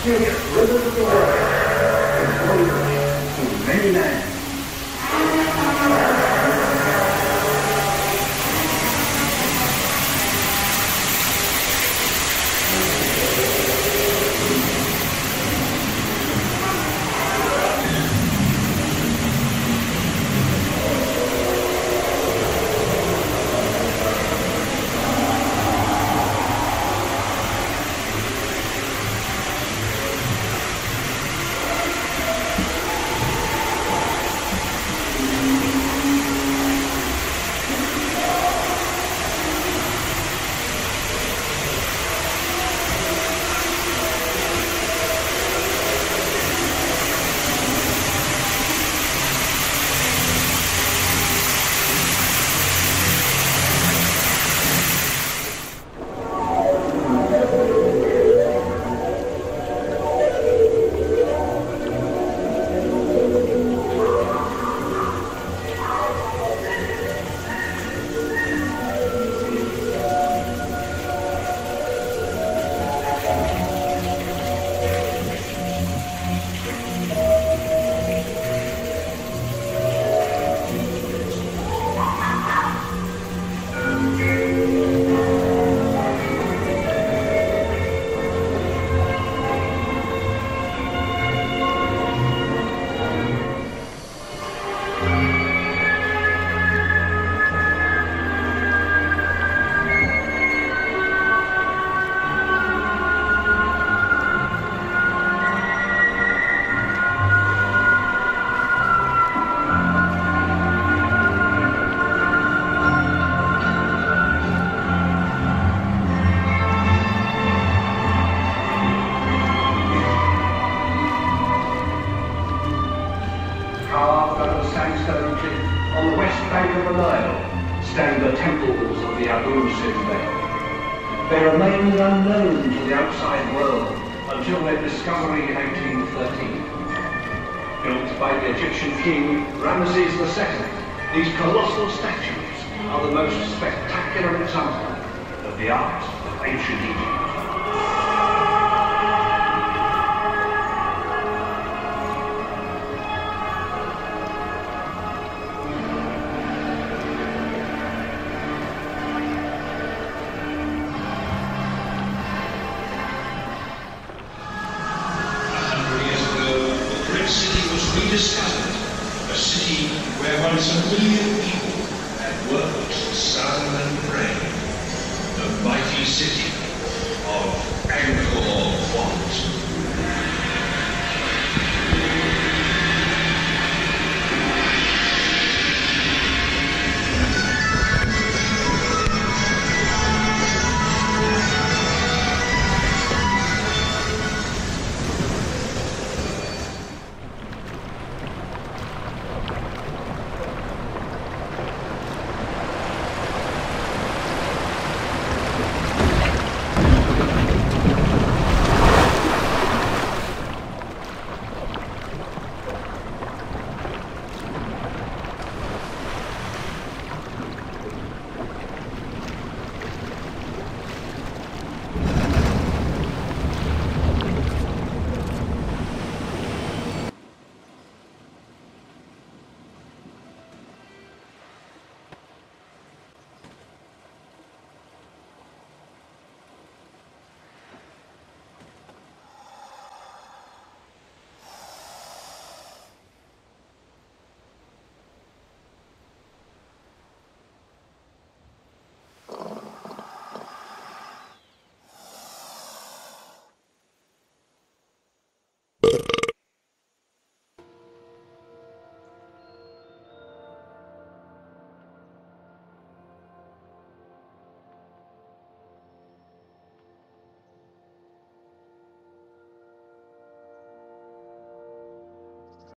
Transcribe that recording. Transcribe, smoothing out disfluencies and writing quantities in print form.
mysterious rivers of the world, and flow through many lands. On the west bank of the Nile stand the temples of the Abu Simbel. They remained unknown to the outside world until their discovery in 1813. Built by the Egyptian king Ramesses II, these colossal statues are the most spectacular example of the art of ancient Egypt. Rediscovered, a city where once 1 million people had worked, sung and prayed, the mighty city of Angkor Wat.